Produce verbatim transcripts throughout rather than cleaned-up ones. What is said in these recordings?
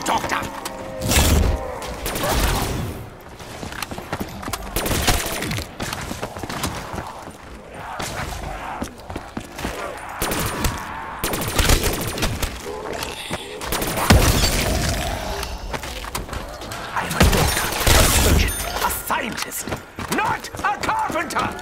Doctor! I'm a doctor, a surgeon, a scientist, not a carpenter!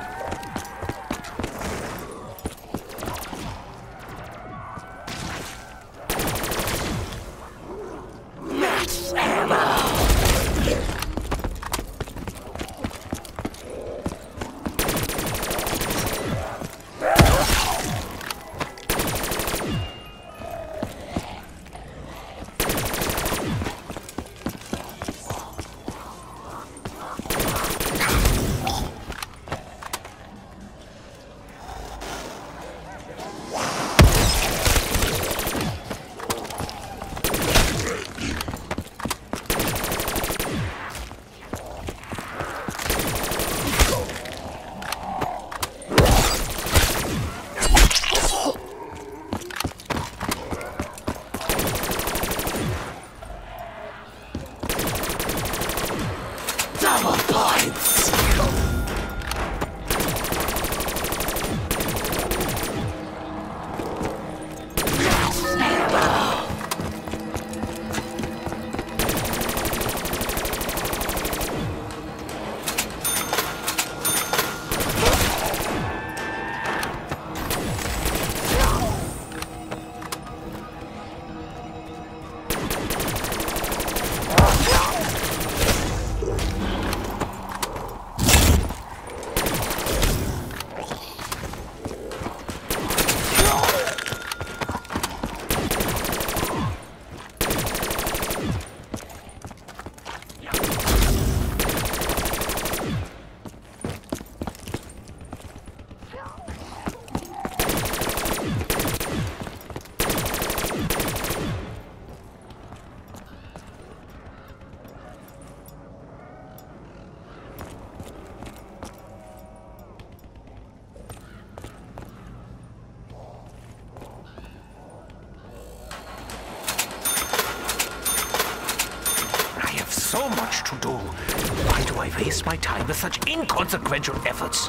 So much to do. Why do I waste my time with such inconsequential efforts?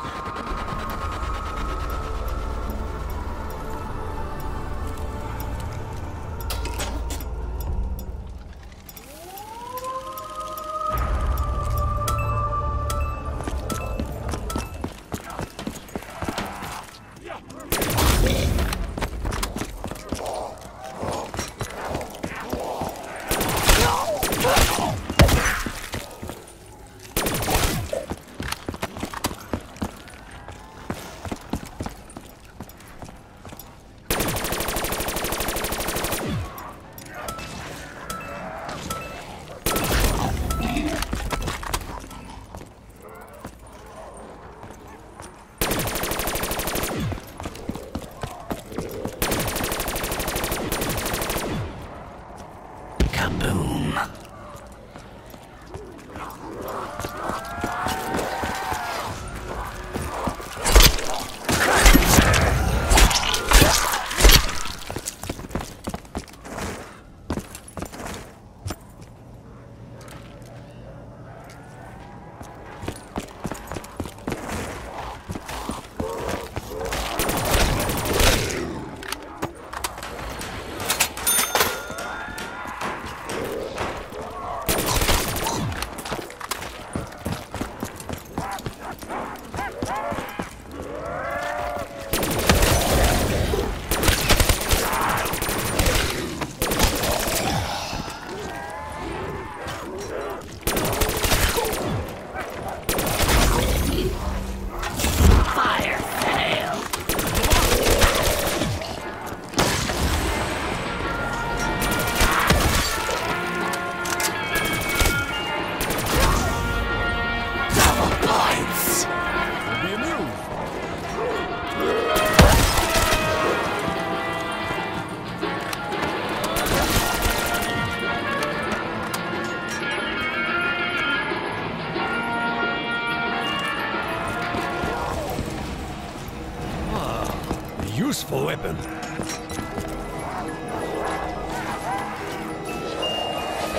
Useful weapon.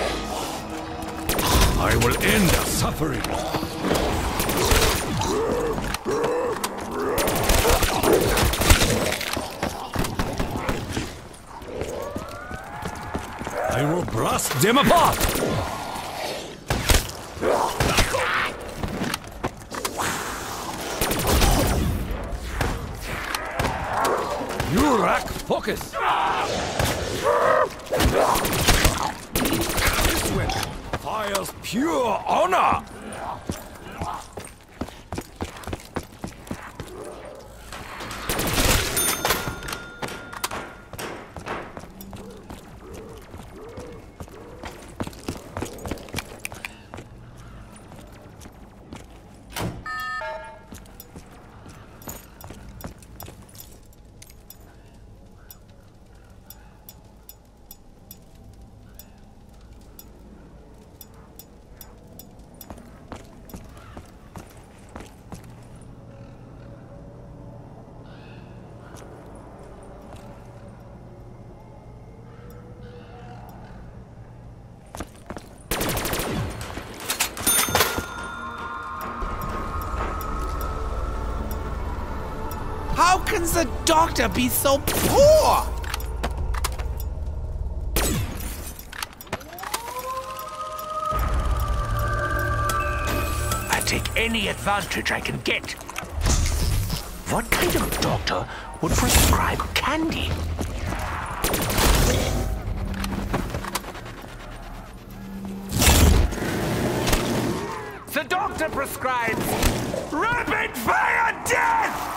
I will end their suffering. I will blast them apart! You lack focus! This weapon fires pure honor! How can the doctor be so poor? I take any advantage I can get. What kind of doctor would prescribe candy? The doctor prescribes rapid fire death!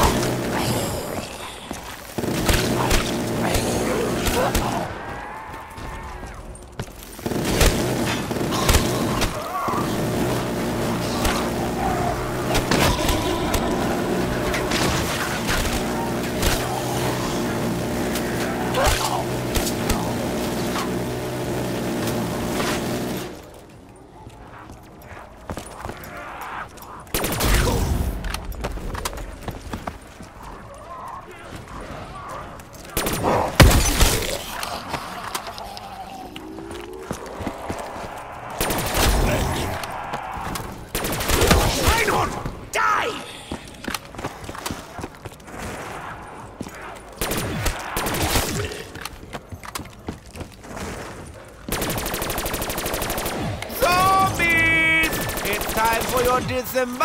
Time for your disembowelment!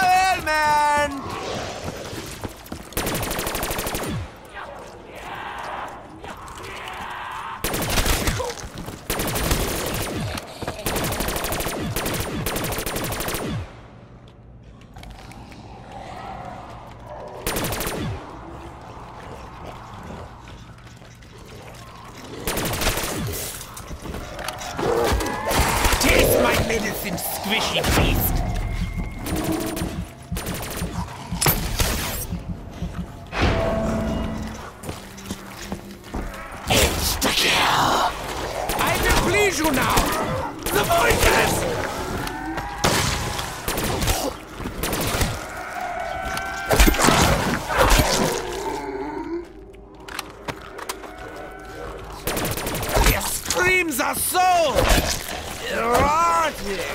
Taste my medicine, squishy beast! Insta-kill! I will please you now! The voices! Their screams are so erotic!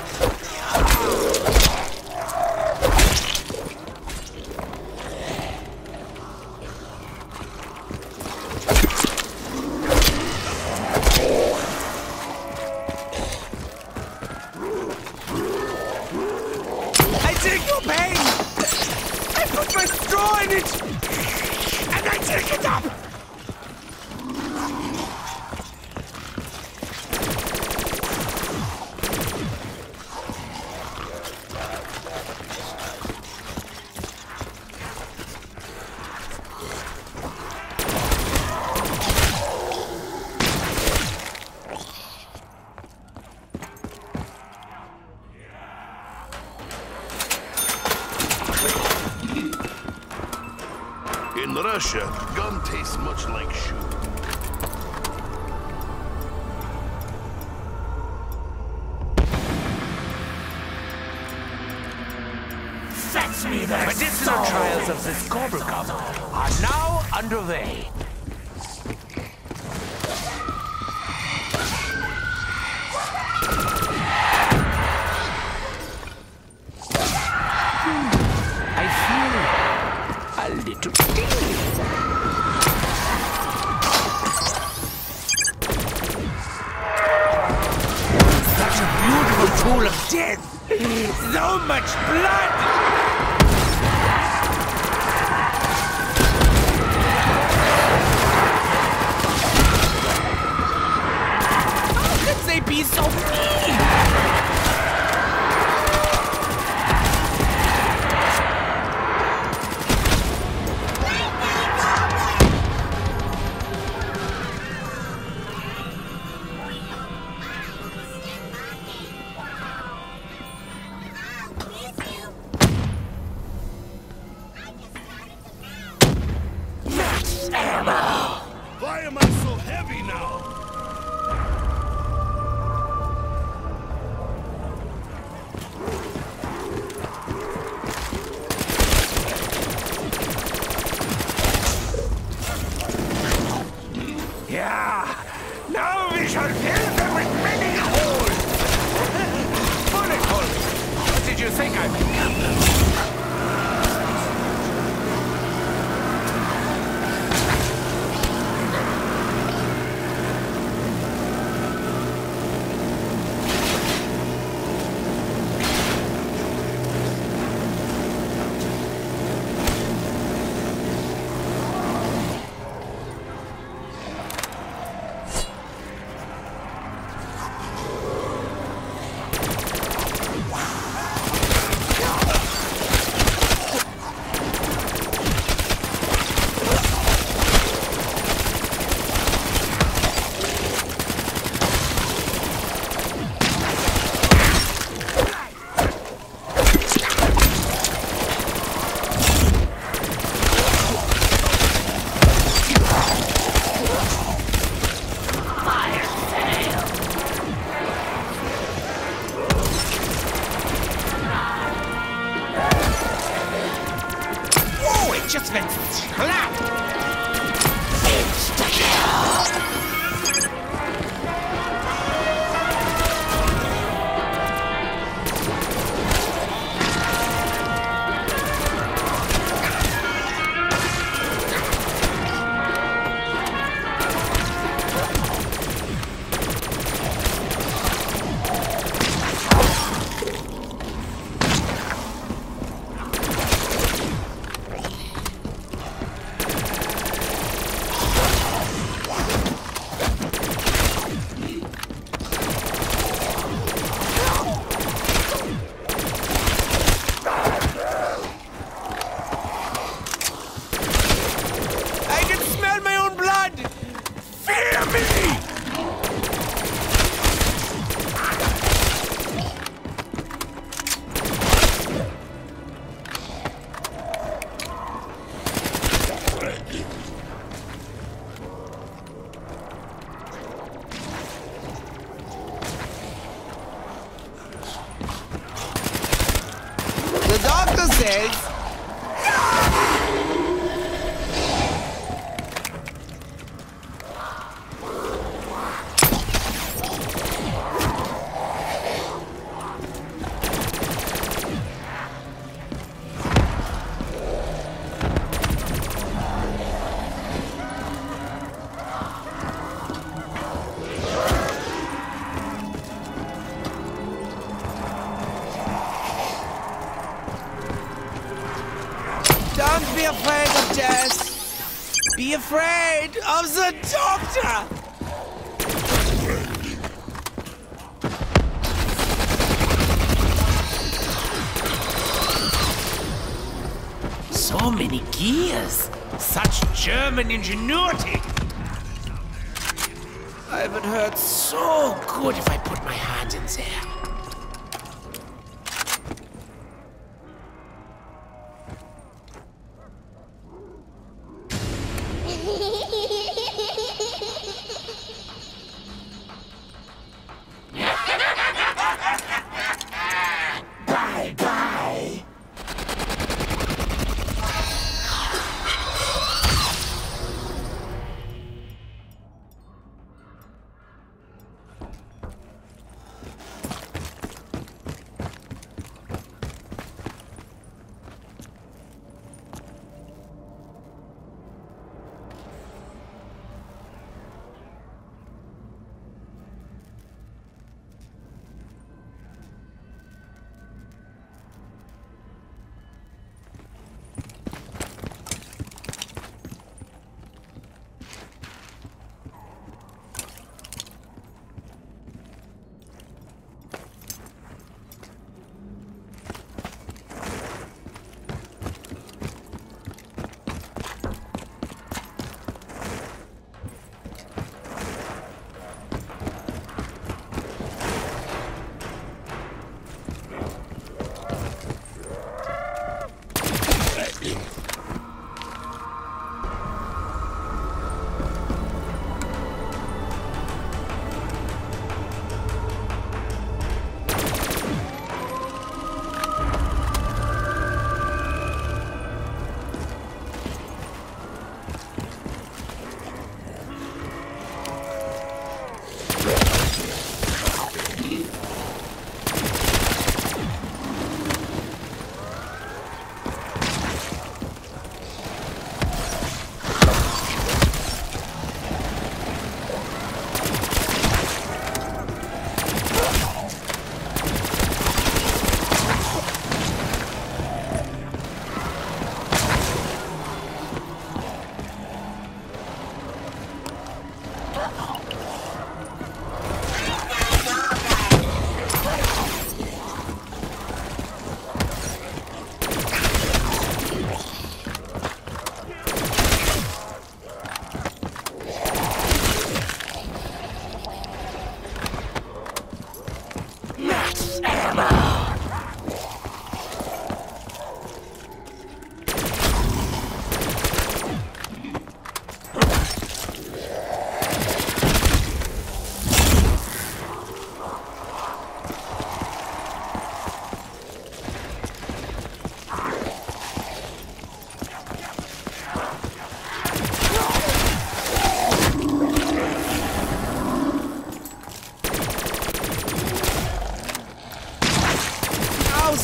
I take your pain! I put my straw in it! And I take it up! In Russia, gun tastes much like shoe. Fetch me the medicinal trials of this Cobra Gum are now underway. death! So much blood! How could they be so mean? Why am I so heavy now? Yeah! Now we shall fill them with many holes! Bullet holes! What did you think I meant? Just went clap! Insta-kill! The doctor says... Don't be afraid of death. Be afraid of the doctor. So many gears. Such German ingenuity. I would hurt so good if I put my hand in there. Bye-bye.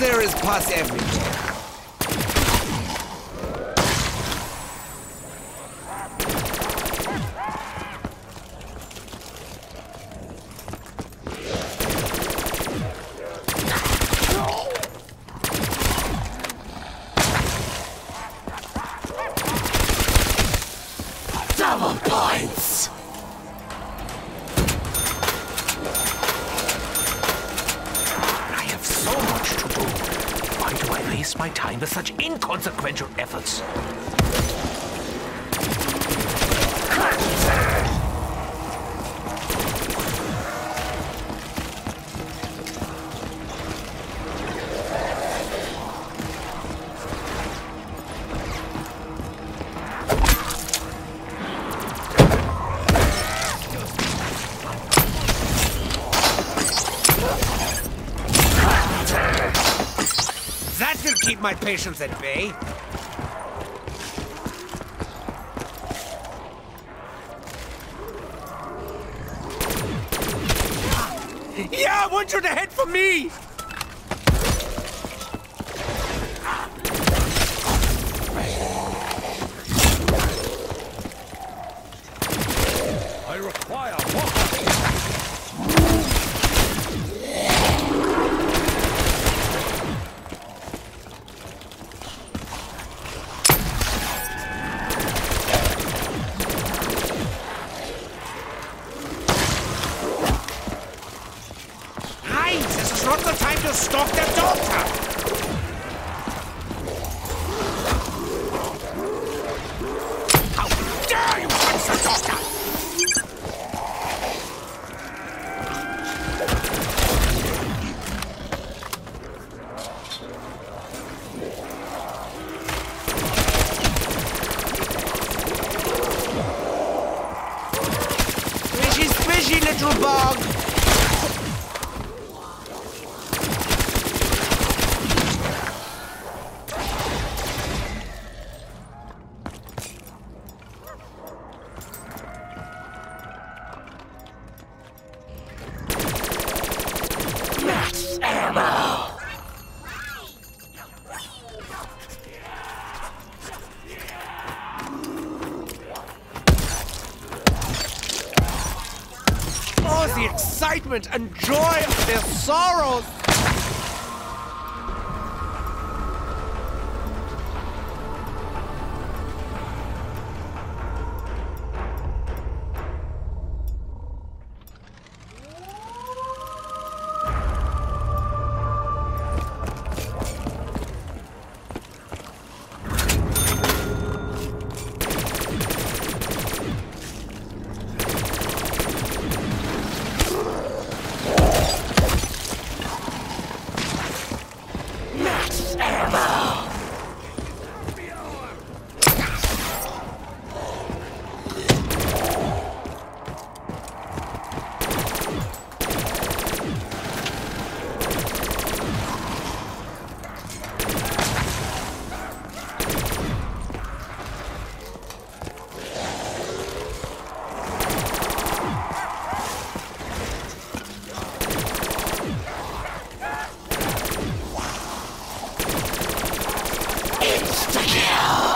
there is pus everywhere. Double points! I have so much to do. Why do I waste my time with such inconsequential efforts? That will keep my patients at bay. Yeah, I want you to head for me! I require water. Heinz, this is not the time to stalk the doctor! How dare you touch the doctor! Squishy, squishy, little bug! Max ammo! Oh, the excitement and joy of their sorrows! Max ammo! Insta-kill!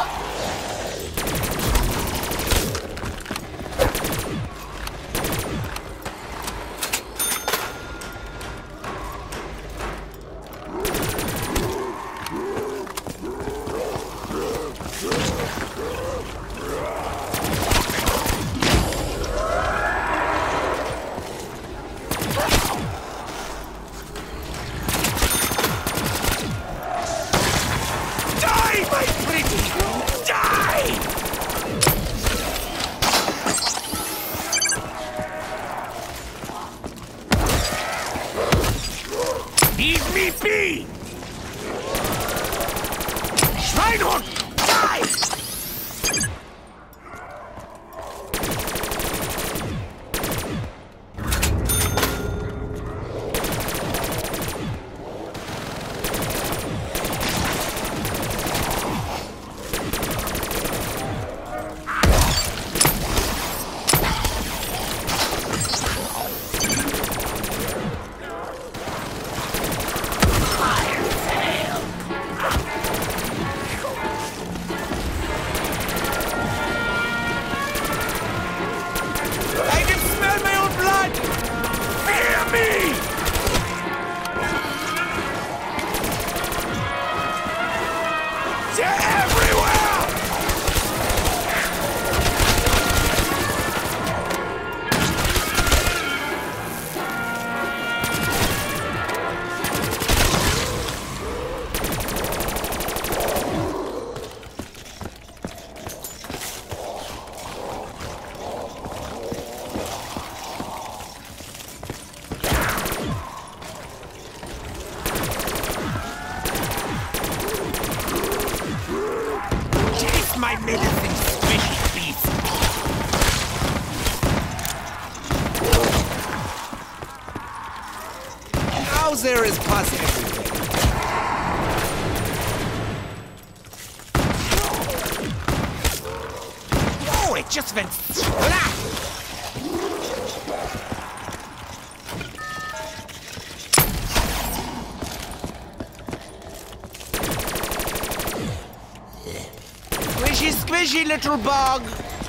Die, my pretty! Die! Leave me be! Schweinhund! Die! Now there is pus everywhere. Oh, it just went splat! Squishy, squishy, little bug!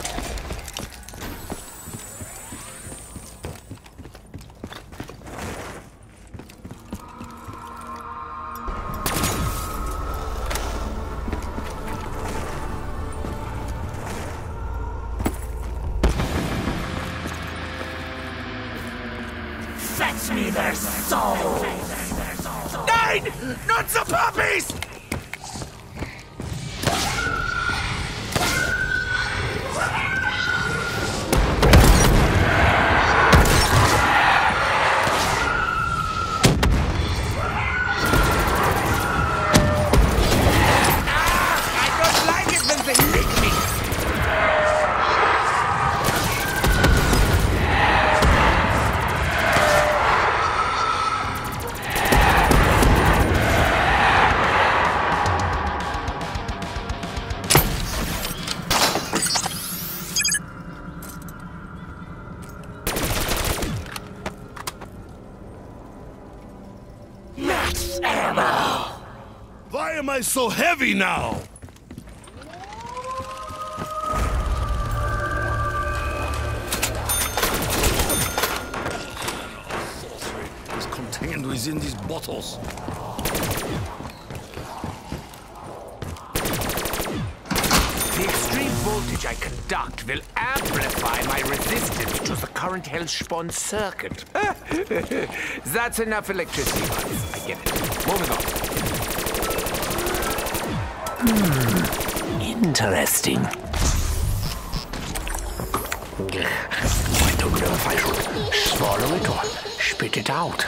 Fetch me their souls! Nine! Not the puppies! Max ammo! Why am I so heavy now? Sorcery is contained within these bottles. The extreme voltage I conduct will amplify my resistance to the current Hellspawn circuit. That's enough electricity, Hans. I get it. Moving on. Hmm. Interesting. I don't know if I should swallow it or spit it out.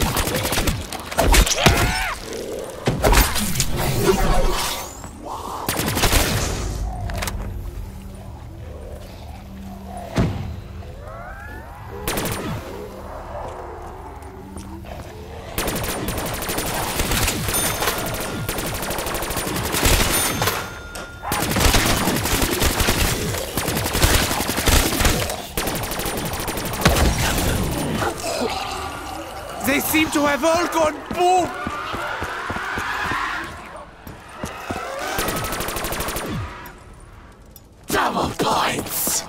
They seem to have all gone boom! Double points!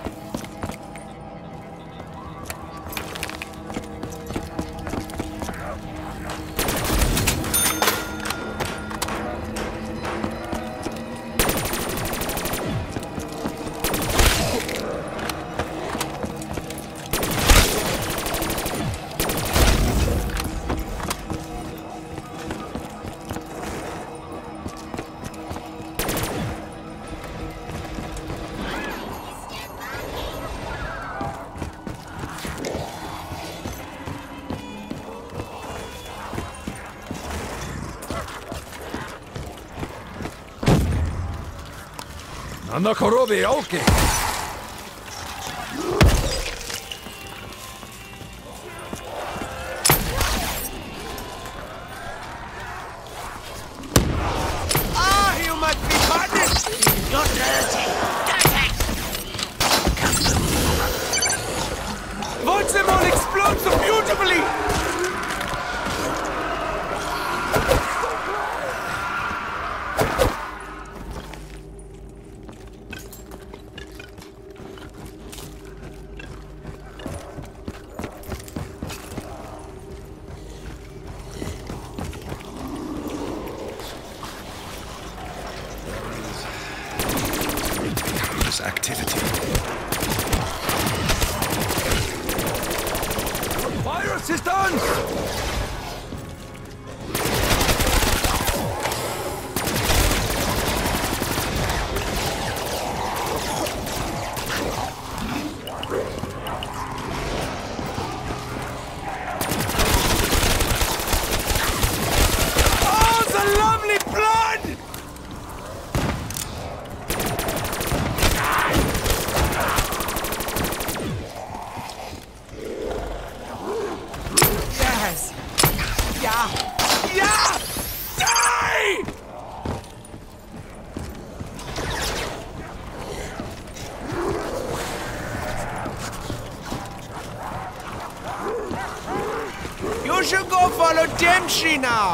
Anakorobi, okay. Ah, you must be punished! You're dirty! Dirty! Watch them all explode so beautifully! Activity. Fire assistance! You should go follow Dempsey now.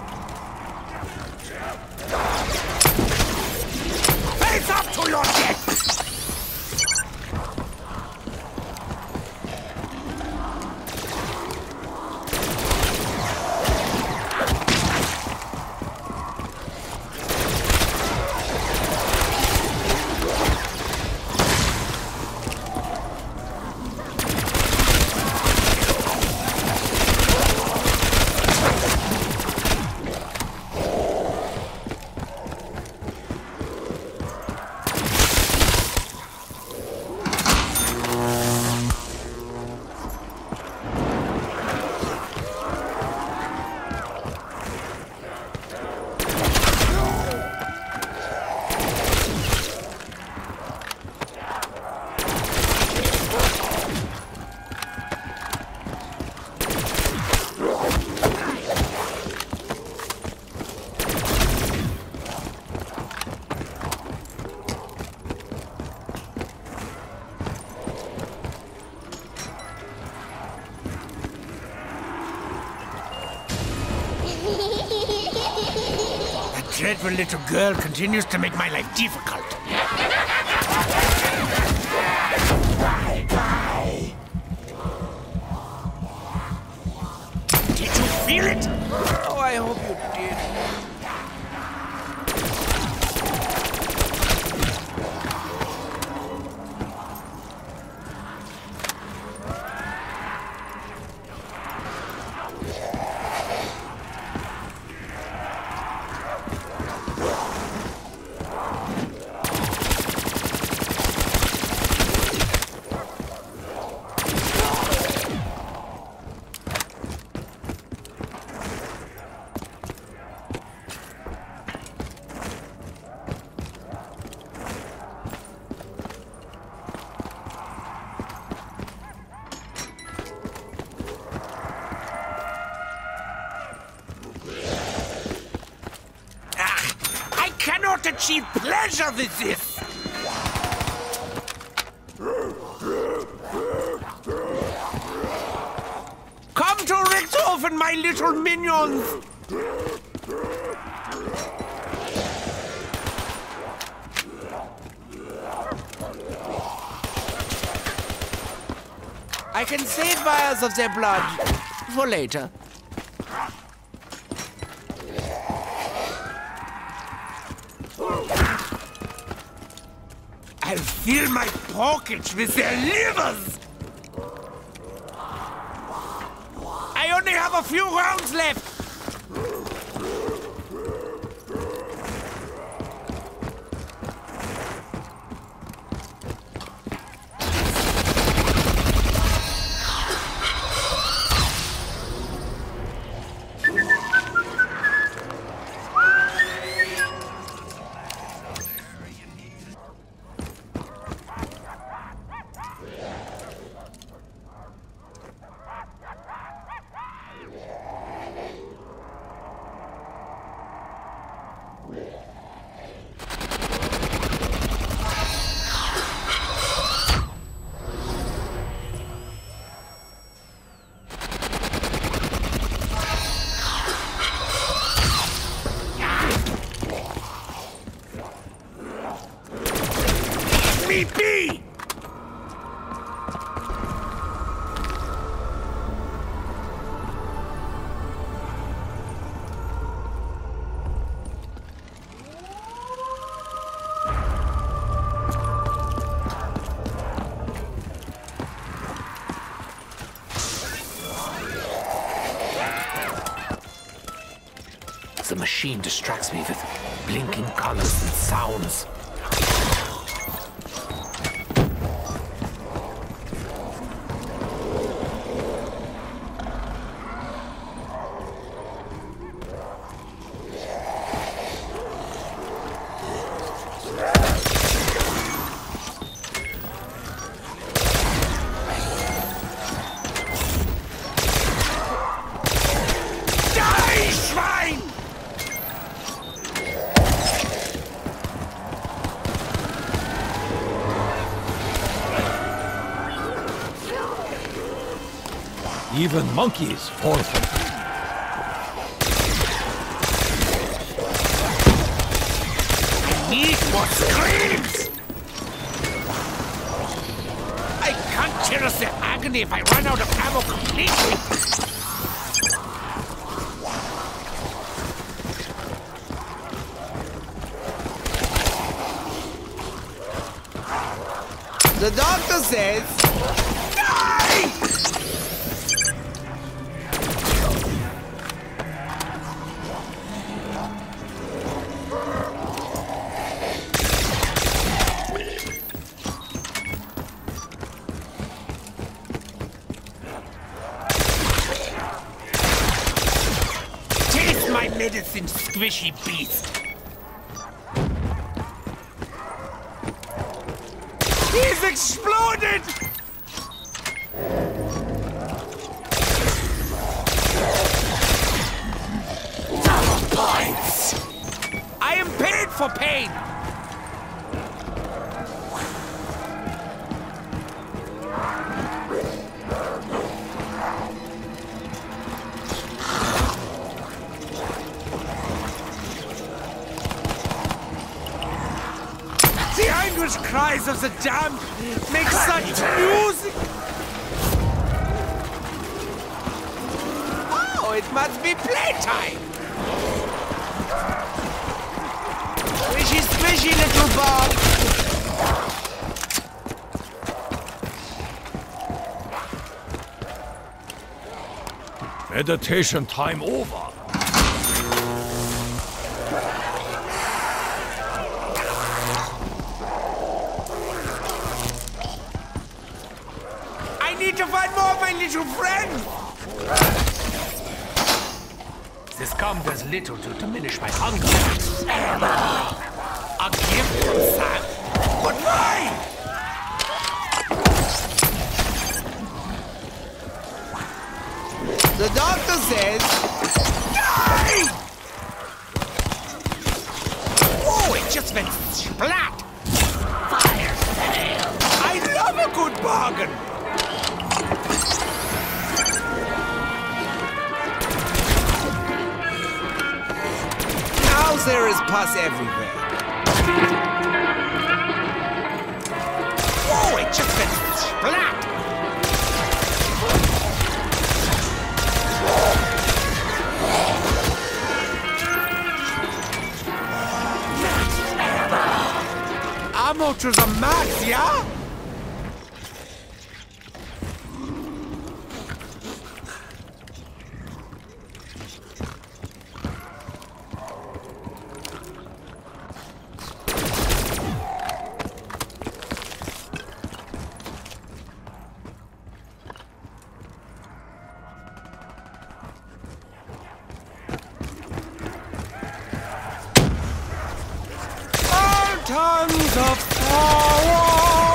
Face up to your death! Dreadful little girl continues to make my life difficult. Did you feel it? Oh, I hope you did. Cannot achieve pleasure with this! Come to Richthofen, my little minions! I can save vials of their blood for later. I'll fill my pockets with their livers! I only have a few rounds left! Me be! The machine distracts me with blinking colors and sounds. Even monkeys fall for food. I need more screams! I can't cherish their agony if I run out of ammo completely! The doctor says... Die! Taste my medicine, squishy beast! He's exploded! Double points! I am paid for pain! The anguish cries of the damned make such music! Oh, it must be playtime! Squishy, squishy, little bug! Meditation time over. I need to find more of my little friend! This gum does little to diminish my hunger. A gift from Sam? But why? The doctor says... Die! Whoa, it just went splat! Fire sale! I love a good bargain! Now there is pus everywhere. Whoa, it just went splat! Ammo to the max, yeah? Tons of power!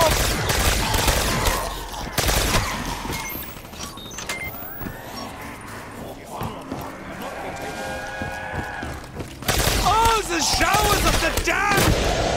Oh, the showers of the damned!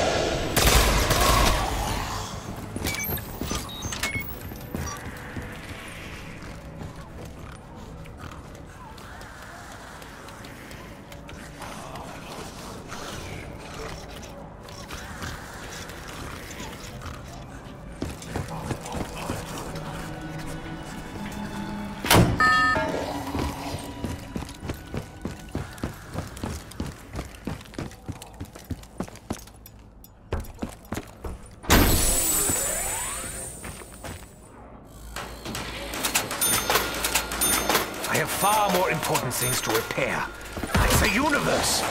I have far more important things to repair, like the universe.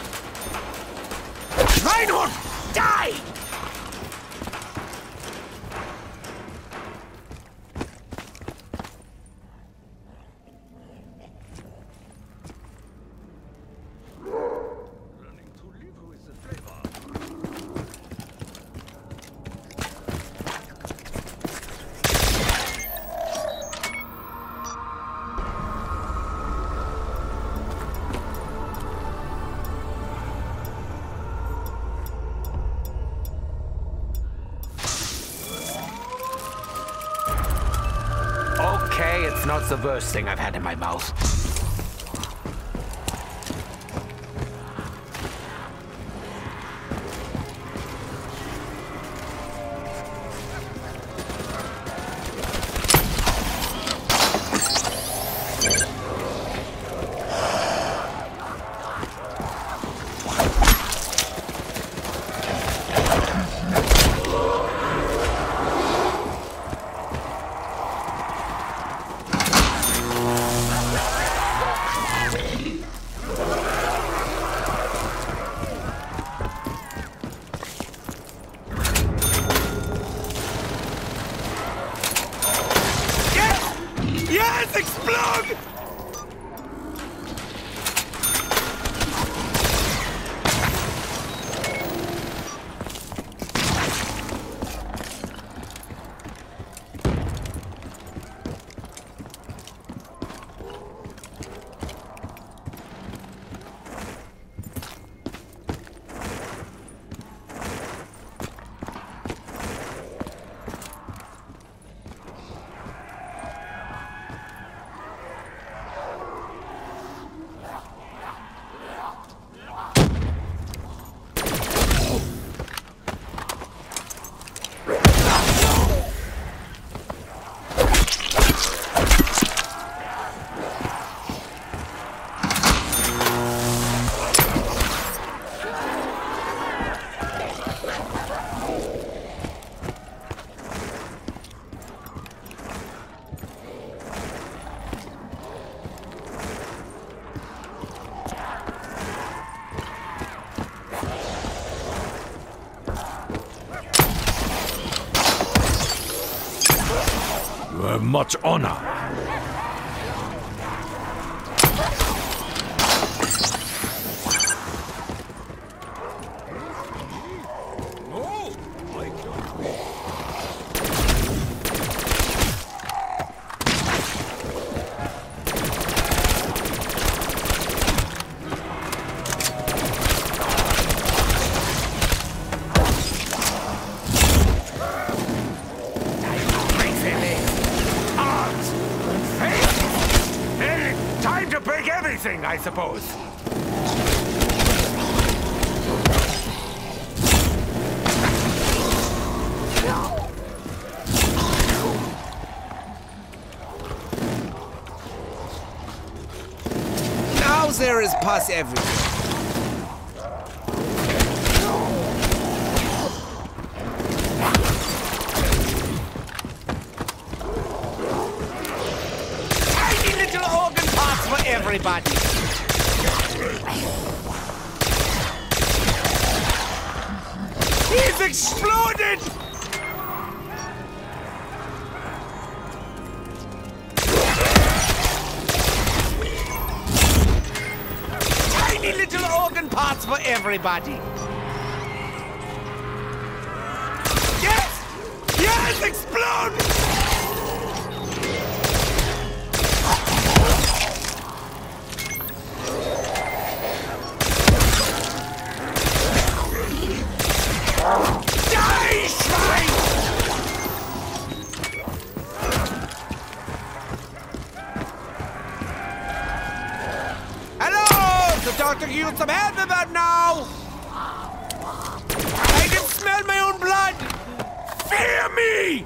Reinhold, die! the worst thing I've had in my mouth. Yes, explode! You have much honor. I suppose. Now there is pus everywhere. Tiny little organ parts for everybody. He's exploded! Tiny little organ parts for everybody. Yes! Yes, explode! Die, Schwein! Hello! The doctor healed some help about now! I can smell my own blood! Fear me!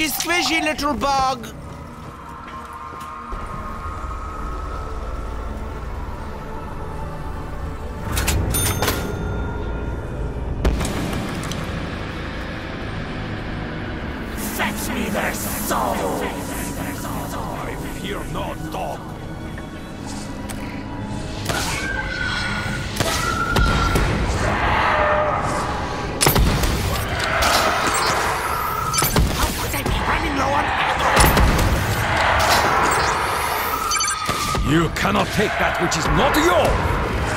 Squishy, squishy, little bug. Fetch me their souls! I fear no dog. How could I be running low on ammo? You cannot take that which is not yours!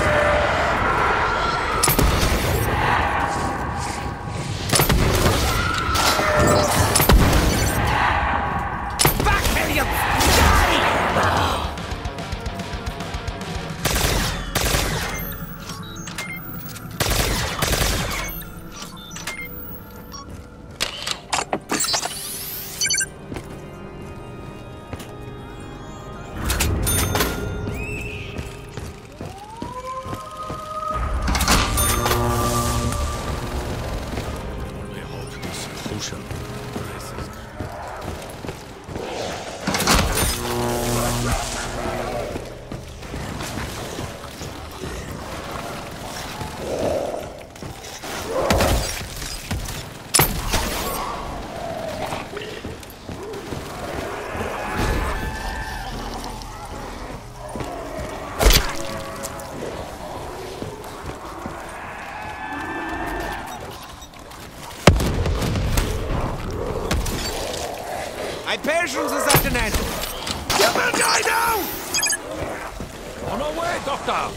My patience is at an end. You will die now! On our way, Doctor!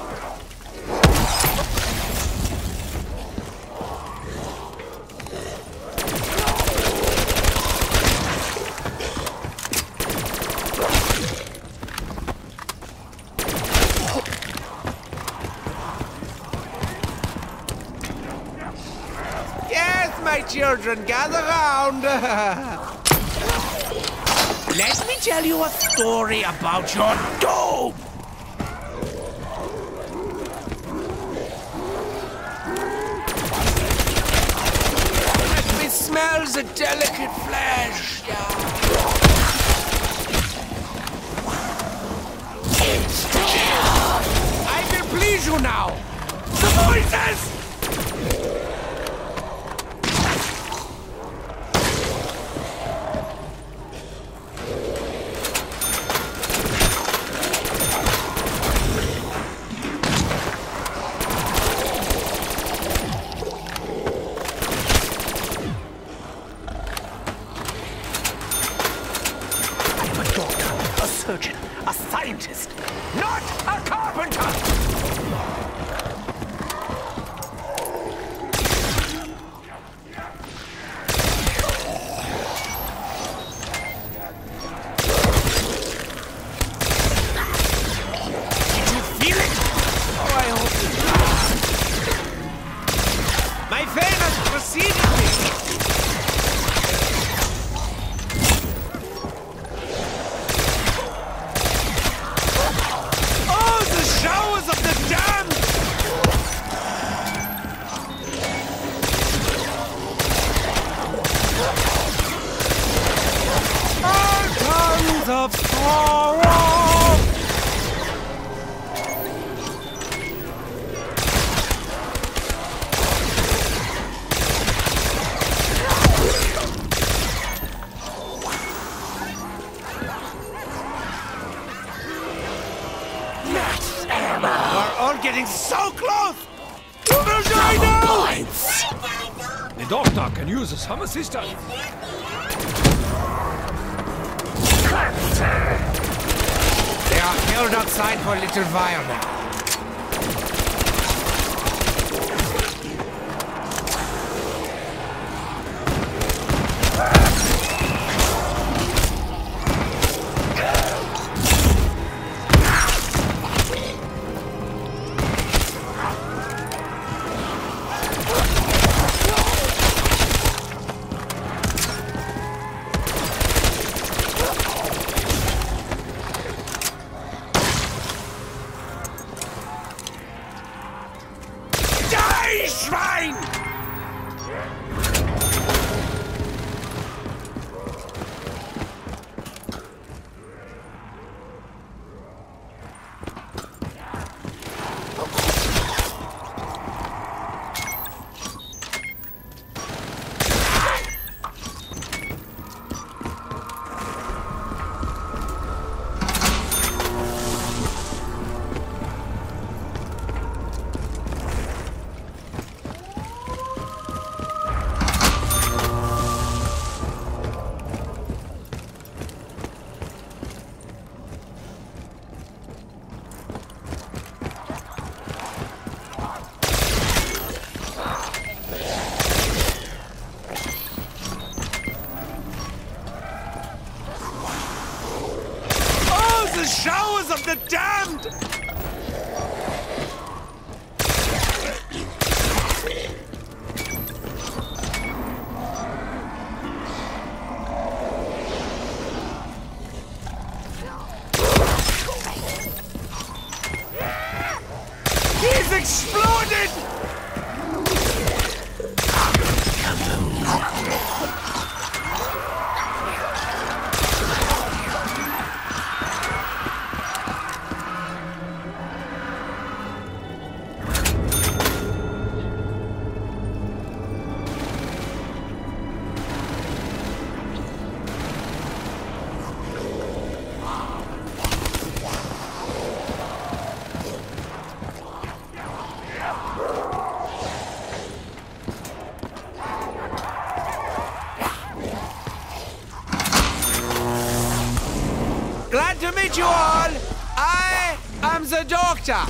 Yes, my children, gather round. Let me tell you a story about your doom. Let me smell the delicate flesh. I will please you now. The voices! A surgeon, a scientist, not a carpenter! Did you feel it? Oh, I hope you do. My fame has preceded me. Oh, the showers of the damned! All tongues of sorrow! We're all getting so close! You will die now! The doctor can use some assistance. They are held outside for a little while now. meet you all. I am the doctor.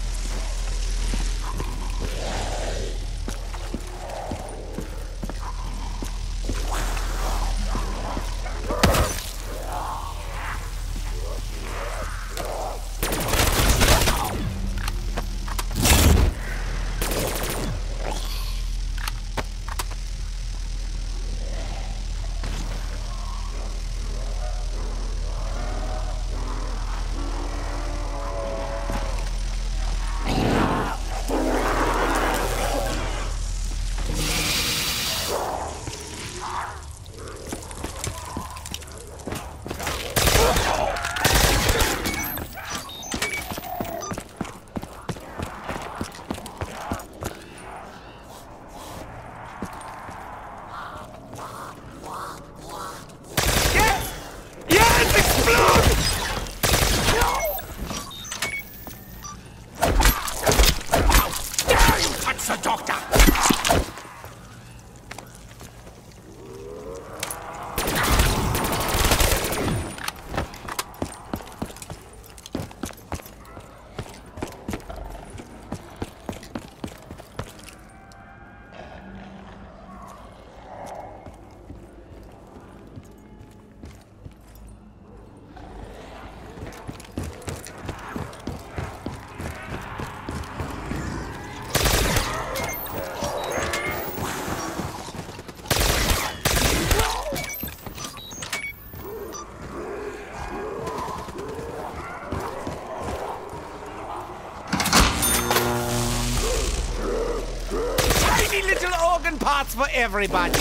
Parts for everybody.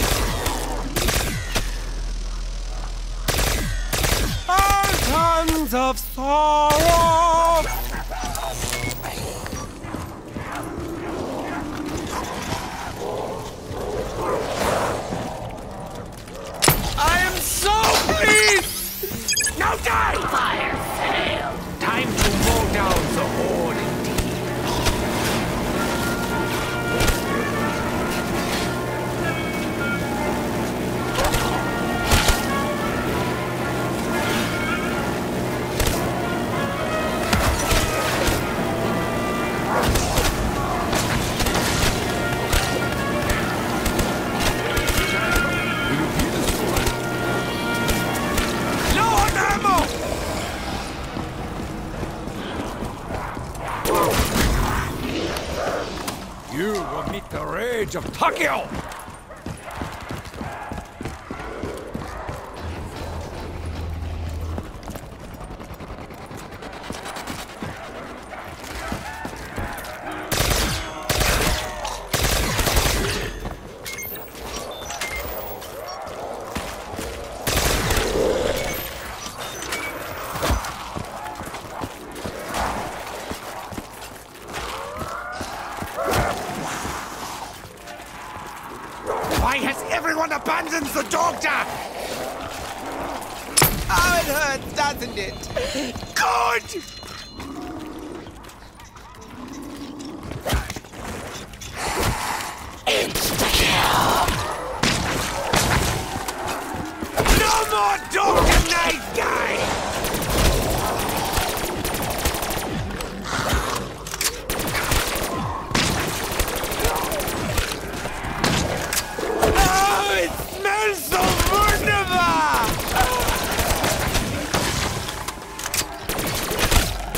All tons of sorrow. I am so pleased. Now die! Fire failed. Time to mow down the horde indeed. You will meet the rage of Takeo! Why has everyone abandoned the doctor? Oh, it hurts, doesn't it? Good! No more Doctor Nice Guy! So wunderbar!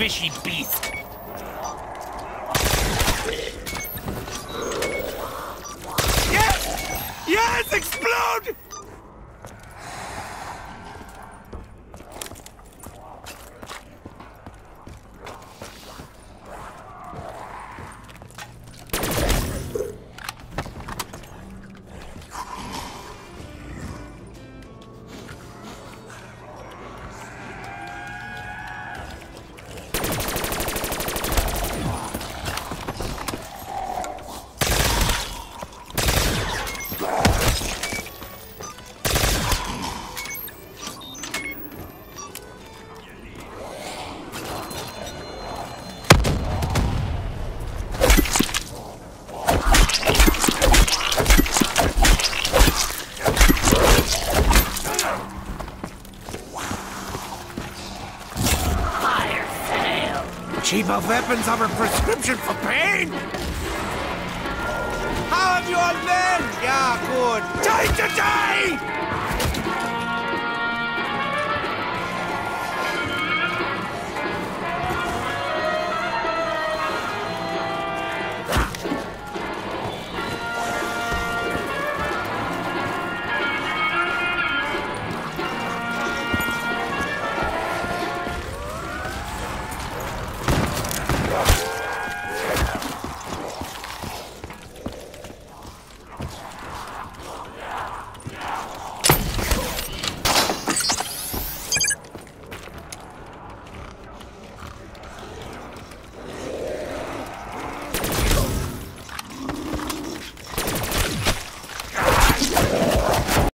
squishy beast! Yes! Yes! Explode! Cheaper weapons are a prescription for pain! How have you all been? Yeah, good. Die today!